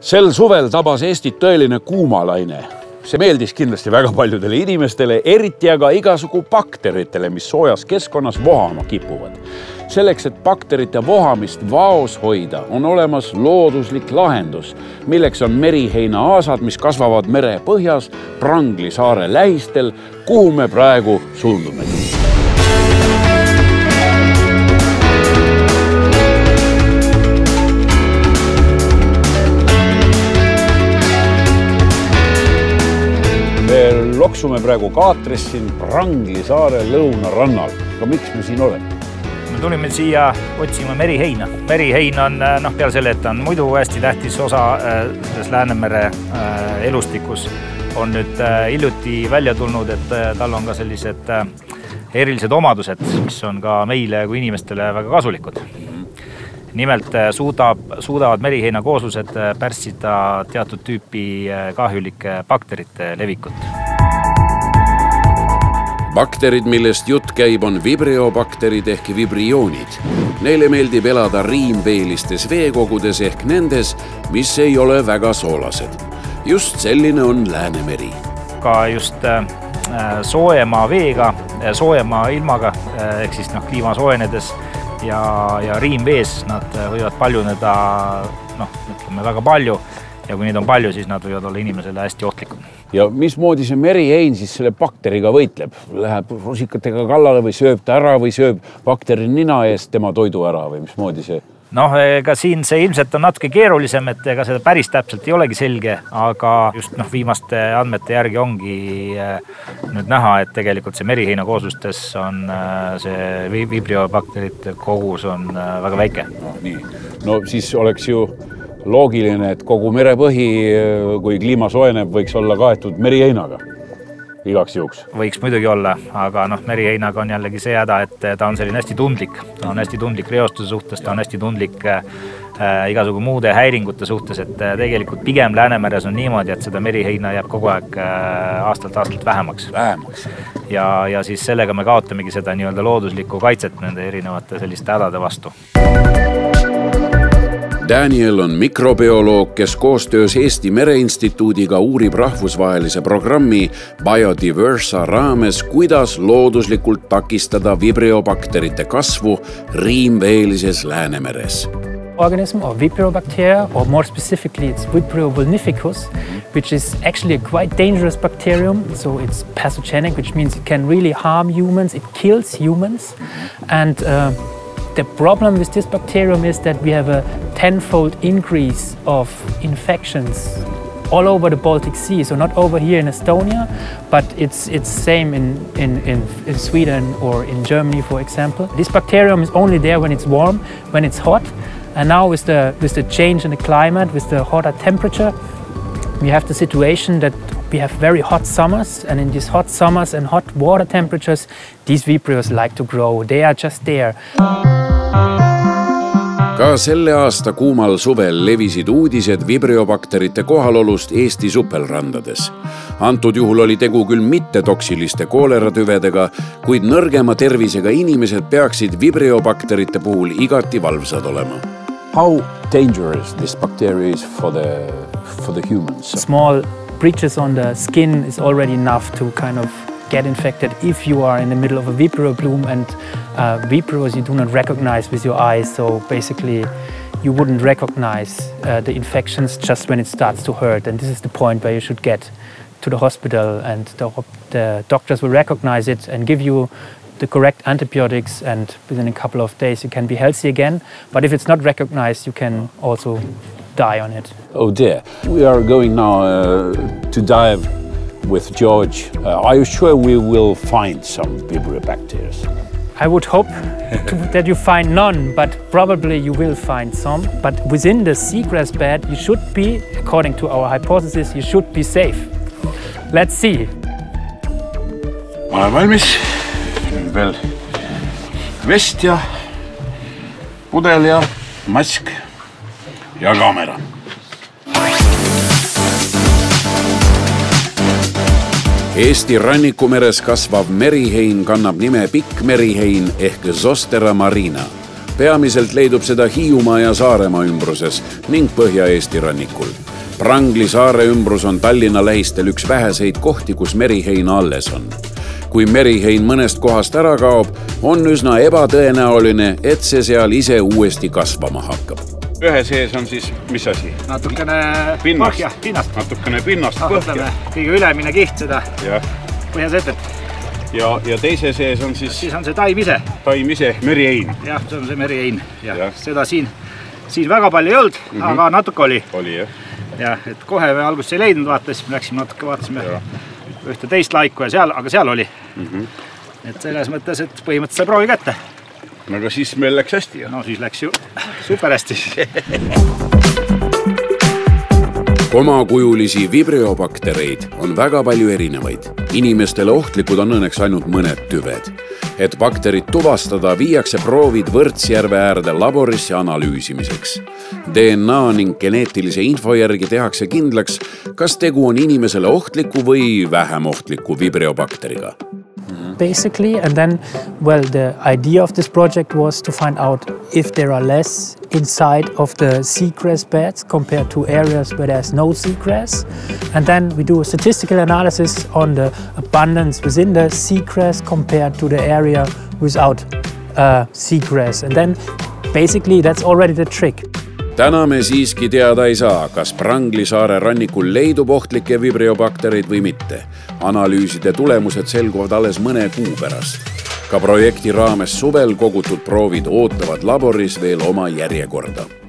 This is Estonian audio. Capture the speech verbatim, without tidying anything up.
Sel suvel tabas Eestit tõeline kuumalaine. See meeldis kindlasti väga paljudele inimestele, eriti aga igasugu bakteritele, mis soojas keskkonnas vohama kipuvad. Selleks, et bakterite vohamist vaos hoida, on olemas looduslik lahendus, milleks on meriheina aasad, mis kasvavad mere põhjas Prangli saare lähistel, kuhu me praegu suundume. Loksume praegu Kaatris siin Prangli saare lõunarannal. Aga miks me siin oleme? Me tulime siia otsima meriheina. Merihein on noh, peale selle, et on muidu hästi tähtis osa selles Läänemere elustikus. On nüüd hiljuti välja tulnud, et tal on ka sellised erilised omadused, mis on ka meile kui inimestele väga kasulikud. Nimelt suudab, suudavad meriheina kooslused pärssida teatud tüüpi kahjulike bakterite levikut. Bakterid, millest jutt käib, on vibriobakterid ehk vibrioonid. Neile meeldib elada riimveelistes veekogudes ehk nendes, mis ei ole väga soolased. Just selline on Läänemeri. Ka just soojema veega, soojema ilmaga, ehk siis noh, kliima soojenedes ja, ja riimvees nad võivad paljuneda noh, ütleme väga palju. Ja kui neid on palju, siis nad võivad olla inimesele hästi ohtlikud. Ja mismoodi see merihein siis selle bakteriga võitleb? Läheb rusikatega kallale või sööb ta ära või sööb bakteri nina eest tema toidu ära või mismoodi see? Noh, ega siin see ilmselt on natuke keerulisem, et ega seda päris täpselt ei olegi selge, aga just noh, viimaste andmete järgi ongi nüüd näha, et tegelikult see meriheina kooslustes on see vibriobakterite kogus on väga väike. No, nii. No siis oleks ju loogiline, et kogu merepõhi, kui kliima soojeneb, võiks olla kaetud meriheinaga igaks juhuks. Võiks muidugi olla, aga noh, meriheinaga on jällegi see häda, et ta on selline hästi tundlik. Ta on hästi tundlik reostuse suhtes, ta on hästi tundlik äh, igasugu muude häiringute suhtes, et tegelikult pigem Läänemeres on niimoodi, et seda meriheina jääb kogu aeg äh, aastalt aastalt vähemaks. Vähemaks. Ja, ja siis sellega me kaotamegi seda nii-öelda looduslikku kaitset nende erinevate selliste hädade vastu. Daniel on mikrobioloog, kes koostöös Eesti Mereinstituudiga uurib rahvusvahelise programmi Biodiversa raames, kuidas looduslikult takistada vibriobakterite kasvu riimveelises Läänemeres. Organism or vibriobacteria, or more specifically it's Vibrio vulnificus, which is actually a quite dangerous bacterium. So it's pathogenic, which means it can really harm humans, it kills humans. And uh, the problem with this bacterium is that we have a tenfold increase of infections all over the Baltic Sea. So not over here in Estonia, but it's it's same in, in, in, in Sweden or in Germany, for example. This bacterium is only there when it's warm, when it's hot. And now with the, with the change in the climate, with the hotter temperature, we have the situation that we have very hot summers, and in these hot summers and hot water temperatures, these vibrios like to grow. They are just there. Ka selle aasta kuumal suvel levisid uudised vibriobakterite kohalolust Eesti supelrandades. Antud juhul oli tegu küll mitte toksiliste kooleratüvedega, kuid nõrgema tervisega inimesed peaksid vibriobakterite puhul igati valvsad olema. How dangerous this bacteria is for the, for the humans? Small breaches on the skin is already enough to kind of get infected if you are in the middle of a vibrio bloom, and uh, vibrios you do not recognize with your eyes, so basically you wouldn't recognize uh, the infections just when it starts to hurt, and this is the point where you should get to the hospital, and the, the doctors will recognize it and give you the correct antibiotics, and within a couple of days you can be healthy again. But if it's not recognized, you can also die on it. Oh dear. We are going now uh, to dive with George. Uh, are you sure we will find some vibriobacteria? I would hope to, that you find none, but probably you will find some. But within the seagrass bed, you should be, according to our hypothesis, you should be safe. Let's see. Ma olen valmis. Veel vest ja pudel ja mask ja kaamera. Eesti rannikumeres kasvav merihein kannab nime pikk merihein ehk Zostera marina. Peamiselt leidub seda Hiiumaa ja Saaremaa ümbruses ning Põhja-Eesti rannikul. Prangli saare ümbrus on Tallinna lähistel üks väheseid kohti, kus meriheina alles on. Kui merihein mõnest kohast ära kaob, on üsna ebatõenäoline, et see seal ise uuesti kasvama hakkab. Ühe sees on siis, mis asi? Natukene Pinnast. põhja, pinnast. Natukene pinnast Ah, põhja. ütleme, kõige ülemine kiht seda Ja, põhjasetet. ja, ja teise sees on siis Siis on see taim ise. taim ise, merihein. Jah, see on see merihein. Ja, Jah. seda siin, siin väga palju ei olnud, mm -hmm. aga natuke oli. Oli, jah? Ja, et kohe me alguses ei leidnud, vaatasime, läksime natuke, vaatasime Ja. ühte teist laiku ja seal, aga seal oli. Mm -hmm. Et selles mõttes, et põhimõtteliselt sai proovi kätte. Aga siis meil läks hästi. Ja? No siis läks ju super hästi. Komakujulisi vibreobaktereid on väga palju erinevaid. Inimestele ohtlikud on õnneks ainult mõned tüved. Et bakterid tuvastada, viiakse proovid Võrtsjärve äärde laborisse analüüsimiseks. D N A ning geneetilise info järgi tehakse kindlaks, kas tegu on inimesele ohtliku või vähem ohtliku vibreobakteriga. Basically, and then, well, the idea of this project was to find out if there are less inside of the seagrass beds compared to areas where there's no seagrass. And then we do a statistical analysis on the abundance within the seagrass compared to the area without uh, seagrass. And then basically that's already the trick. Täna me siiski teada ei saa, kas Prangli saare rannikul leidub ohtlikke vibreobaktereid või mitte. Analüüside tulemused selguvad alles mõne kuu pärast. Ka projekti raames suvel kogutud proovid ootavad laboris veel oma järjekorda.